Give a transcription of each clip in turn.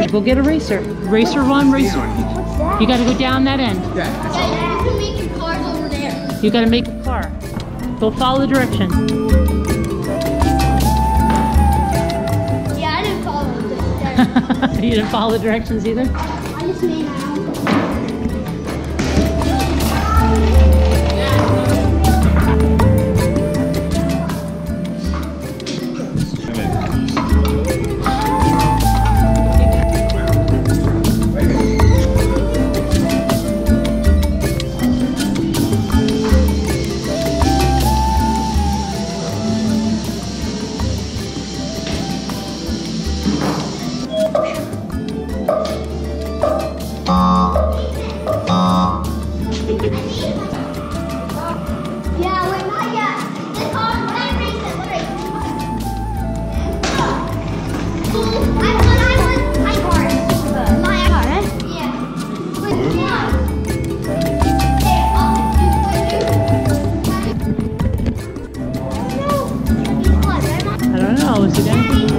go get a racer. Racer one, racer. What's that? You gotta go down that end. Yeah, you can make your cars over there. You gotta make a car. Go follow the directions. Yeah, I didn't follow this. You didn't follow the directions either? I just made my own. Yeah, wait, not yet. This car, when I race it, what race? I won my car. My car, eh? Yeah. Which one? I don't know. Is it anything?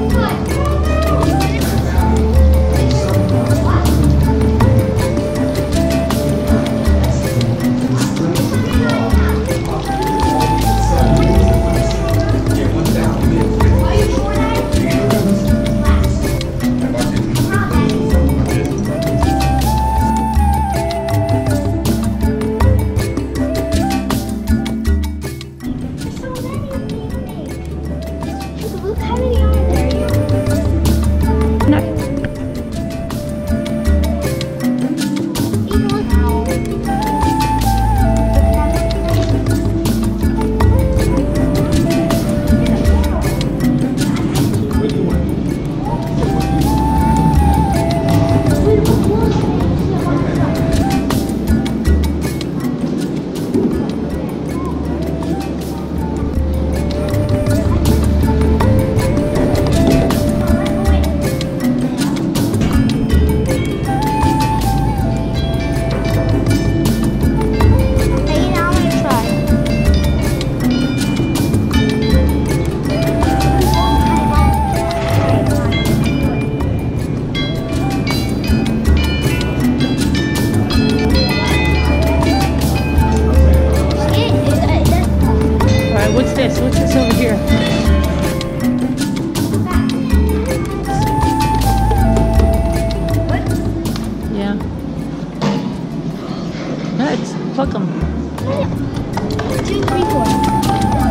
What's this? What's this over here? What? Yeah. Let's pluck them. 2, 3, 4.